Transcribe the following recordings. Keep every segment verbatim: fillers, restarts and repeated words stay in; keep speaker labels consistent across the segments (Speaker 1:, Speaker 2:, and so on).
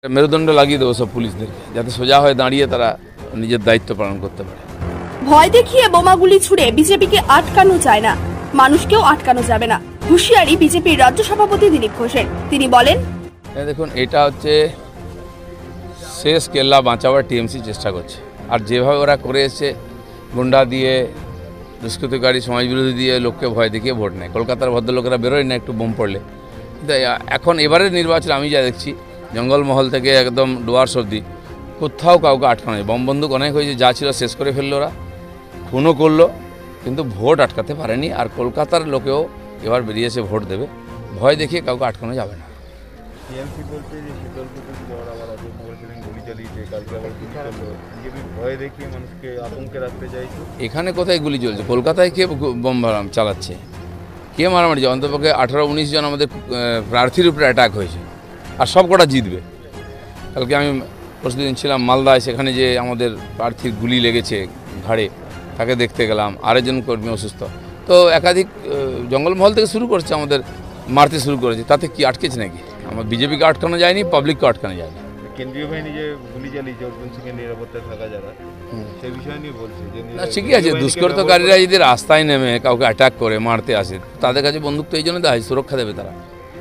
Speaker 1: মেরুদণ্ড লাগিয়ে দেবো সব পুলিশদেরকে, যাতে সোজা হয়ে দাঁড়িয়ে তারা নিজের দায়িত্ব পালন করতে পারে।
Speaker 2: ভয় দেখিয়ে বোমাগুলি ছুড়ে বিজেপিকে আটকানো যায় না, মানুষকেও আটকানো যাবে না, হুঁশিয়ারি বিজেপির রাজ্য সভাপতি দিলীপ ঘোষের। তিনি বলেন,
Speaker 1: দেখুন, এটা হচ্ছে শেষ কেল্লা বাঁচাবার টিএমসি চেষ্টা করছে। আর যেভাবে ওরা করে এসছে, গুন্ডা দিয়ে, দুষ্কৃতকারী, সমাজবিরোধী দিয়ে লোককে ভয় দেখিয়ে ভোট নেয়। কলকাতার ভদ্রলোকেরা বেরোয় না একটু বোম পড়লে। কিন্তু এখন এবারের নির্বাচন আমি যা দেখছি, জঙ্গলমহল থেকে একদম ডুয়ার্স অবধি কোথাও কাউকে আটকানো যায়। বম বন্দুক অনেক হয়েছে, যা ছিল শেষ করে ফেললো ওরা, খুনও করলো, কিন্তু ভোট আটকাতে পারেনি। আর কলকাতার লোকেও এবার বেরিয়েছে ভোট দেবে, ভয় দেখিয়ে কাউকে আটকানো যাবে না। এখানে কোথায় গুলি চলছে? কলকাতায় কে বোম চালাচ্ছে, কে মারামারি? অন্তপক্ষে আঠারো উনিশ জন আমাদের প্রার্থীর উপরে অ্যাটাক হয়েছে, আর সব কটা জিতবে। কালকে আমি প্রতিদিন ছিলাম মালদায়, সেখানে যে আমাদের প্রার্থীর গুলি লেগেছে ঘাড়ে, তাকে দেখতে গেলাম। আরেকজন কর্মী অসুস্থ। তো একাধিক জঙ্গলমহল থেকে শুরু করছে, আমাদের মারতে শুরু করেছে। তাতে কি আটকেছে নাকি? আমার বিজেপিকে আটকানো যায়নি, পাবলিককে আটকানো যায়নি।
Speaker 3: কেন্দ্রীয় বাহিনী যে গুলি চালিয়েছে অর্জুন সিংয়ের নিরাপত্তায় থাকা যারা, সেই বিষয় নিয়ে বলছে যে
Speaker 1: না, ঠিকই আছে। দুষ্কৃতকারীরা যদি রাস্তায় নেমে কাউকে অ্যাটাক করে মারতে আসে, তাদের কাছে বন্দুক তো এই জন্য দেয়, সুরক্ষা দেবে তারা।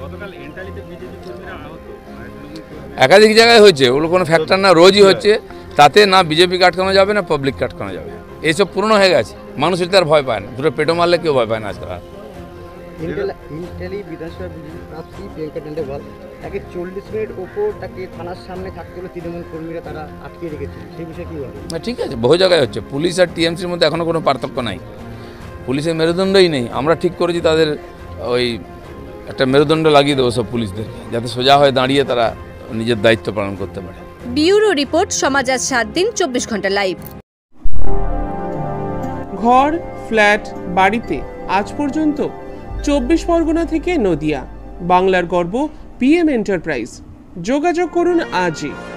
Speaker 1: একাধিক জায়গায় হয়েছে, ওগুলো কোনো ফ্যাক্টর না, রোজই হচ্ছে। তাতে না বিজেপিকে আটকানো যাবে, না পাবলিককে আটকানো যাবে। এইসব পুরনো হয়ে গেছে, মানুষের তো আর ভয় পায় না। দুটো পেটো মারলে কেউ ভয় পায় না আজকাল।
Speaker 4: বিধানসভা বিজেপি প্রার্থী প্রিয়াঙ্কা টেন্ডুয়াল তাকে চল্লিশ মিনিট ওপর তাকে থানার সামনে থাকতে হলে তৃণমূল কর্মীরা তারা আটকে রেখেছিল, সেই বিষয়ে কী বলে?
Speaker 1: না, ঠিক আছে, বহু জায়গায় হচ্ছে। পুলিশ আর টিএমসির মধ্যে এখনও কোনো পার্থক্য নাই, পুলিশের মেরুদণ্ডই নেই। আমরা ঠিক করেছি তাদের ওই একটা মেরুদণ্ড লাগিয়ে দেবো সব পুলিশদেরকে, যাতে সোজা হয়ে দাঁড়িয়ে তারা নিজের দায়িত্ব পালন করতে পারে।
Speaker 5: ব্যুরো রিপোর্ট, সমাজ আজ সাত দিন চব্বিশ ঘন্টা লাইভ।
Speaker 6: ঘর, ফ্ল্যাট, বাড়িতে আজ পর্যন্ত চব্বিশ পরগনা থেকে নদিয়া, বাংলার গর্ব পিএম এন্টারপ্রাইজ। যোগাযোগ করুন আজই।